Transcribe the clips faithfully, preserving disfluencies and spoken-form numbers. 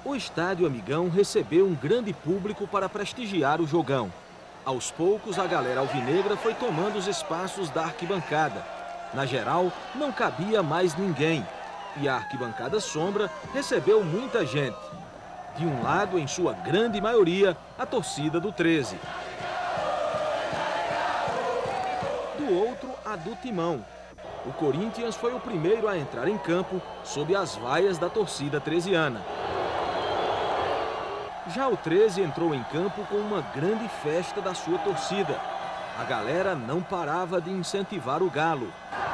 O estádio Amigão recebeu um grande público para prestigiar o jogão. Aos poucos, a galera alvinegra foi tomando os espaços da arquibancada. Na geral, não cabia mais ninguém. E a arquibancada sombra recebeu muita gente. De um lado, em sua grande maioria, a torcida do treze. Do outro, a do Timão. O Corinthians foi o primeiro a entrar em campo sob as vaias da torcida treziana. Já o treze entrou em campo com uma grande festa da sua torcida. A galera não parava de incentivar o Galo.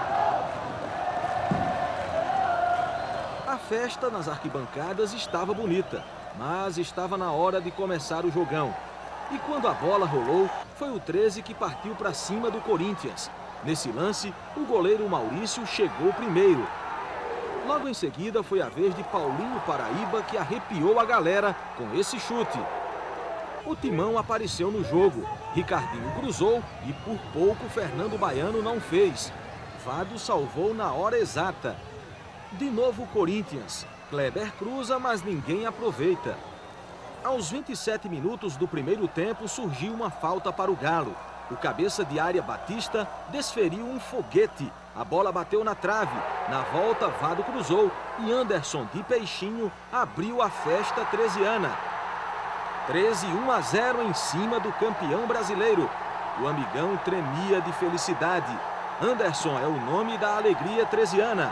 A festa nas arquibancadas estava bonita, mas estava na hora de começar o jogão. E quando a bola rolou, foi o treze que partiu para cima do Corinthians. Nesse lance, o goleiro Maurício chegou primeiro. Logo em seguida, foi a vez de Paulinho Paraíba, que arrepiou a galera com esse chute. O Timão apareceu no jogo. Ricardinho cruzou e, por pouco, Fernando Baiano não fez. Vado salvou na hora exata. De novo o Corinthians. Kleber cruza, mas ninguém aproveita. Aos vinte e sete minutos do primeiro tempo, surgiu uma falta para o Galo. O cabeça de área Batista desferiu um foguete. A bola bateu na trave. Na volta, Vado cruzou e Anderson de Peixinho abriu a festa treziana. treze, um a zero em cima do campeão brasileiro. O Amigão tremia de felicidade. Anderson é o nome da alegria treziana.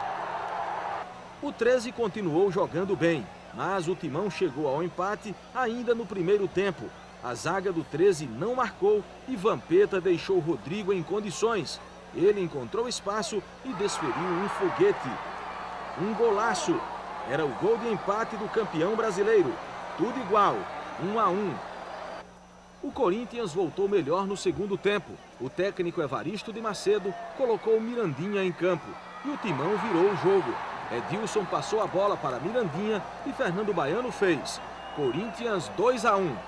O treze continuou jogando bem, mas o Timão chegou ao empate ainda no primeiro tempo. A zaga do treze não marcou e Vampeta deixou Rodrigo em condições. Ele encontrou espaço e desferiu um foguete. Um golaço. Era o gol de empate do campeão brasileiro. Tudo igual, um a um. O Corinthians voltou melhor no segundo tempo. O técnico Evaristo de Macedo colocou Mirandinha em campo. E o Timão virou o jogo. Edilson passou a bola para Mirandinha e Fernando Baiano fez. Corinthians dois a um.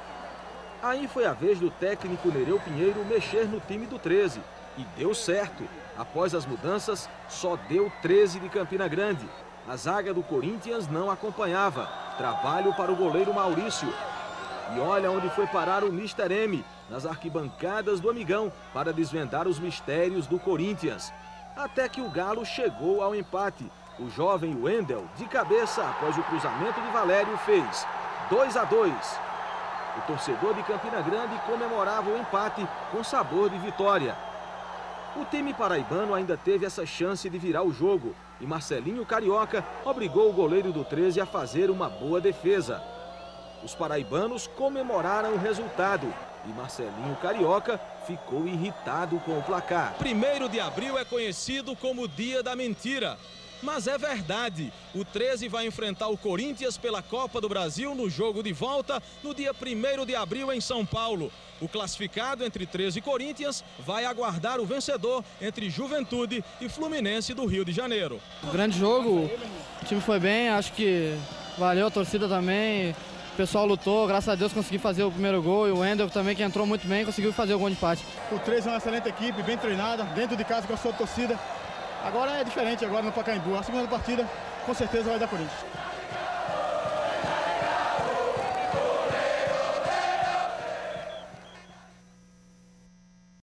Aí foi a vez do técnico Nereu Pinheiro mexer no time do treze. E deu certo. Após as mudanças, só deu treze de Campina Grande. A zaga do Corinthians não acompanhava. Trabalho para o goleiro Maurício. E olha onde foi parar o mister M, nas arquibancadas do Amigão, para desvendar os mistérios do Corinthians. Até que o Galo chegou ao empate. O jovem Wendel, de cabeça, após o cruzamento de Valério, fez dois a dois. O torcedor de Campina Grande comemorava o empate com sabor de vitória. O time paraibano ainda teve essa chance de virar o jogo e Marcelinho Carioca obrigou o goleiro do treze a fazer uma boa defesa. Os paraibanos comemoraram o resultado e Marcelinho Carioca ficou irritado com o placar. primeiro de abril é conhecido como o Dia da Mentira. Mas é verdade, o treze vai enfrentar o Corinthians pela Copa do Brasil no jogo de volta no dia primeiro de abril em São Paulo. O classificado entre treze e Corinthians vai aguardar o vencedor entre Juventude e Fluminense do Rio de Janeiro. Grande jogo, o time foi bem, acho que valeu a torcida também. O pessoal lutou, graças a Deus consegui fazer o primeiro gol e o Wendel também, que entrou muito bem, conseguiu fazer o gol de empate. O treze é uma excelente equipe, bem treinada, dentro de casa com a sua torcida. Agora é diferente, agora no Pacaembu. A segunda partida, com certeza, vai dar Corinthians.